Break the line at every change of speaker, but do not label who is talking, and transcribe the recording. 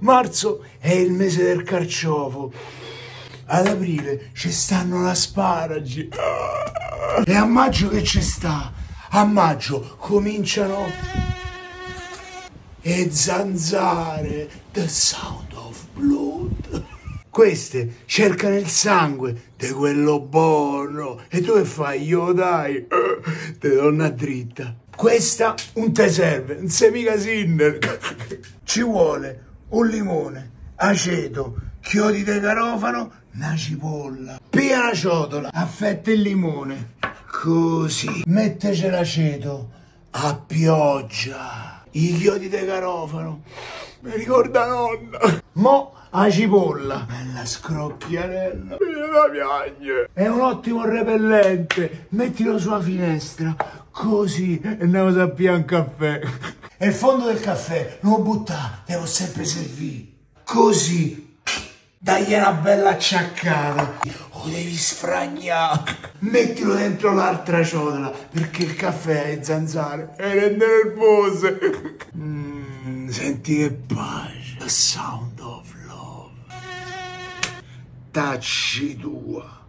Marzo è il mese del carciofo. Ad aprile ci stanno gli asparagi. E a maggio che ci sta? A maggio cominciano le zanzare. The sound of blood. Queste cercano il sangue di quello buono. E tu che fai? Io dai, te donna dritta. Questa un te serve, non sei mica Sinner. Ci vuole un limone, aceto, chiodi di garofano, una cipolla. Pia una ciotola, affetta il limone. Così. Metteci l'aceto a pioggia. I chiodi di garofano. Mi ricorda nonna. Mo' la cipolla. Bella scrocchiarella. La piagne. È un ottimo repellente. Mettilo sulla finestra. Così. E andiamo a pigliare un caffè. E il fondo del caffè non lo buttare. Devo sempre servire. Così. Dagli una bella acciaccata. Lo devi sfragnare. Mettilo dentro l'altra ciotola. Perché il caffè è zanzare. E rende nervose. Senti che pace. The sound of love. Tacci tua.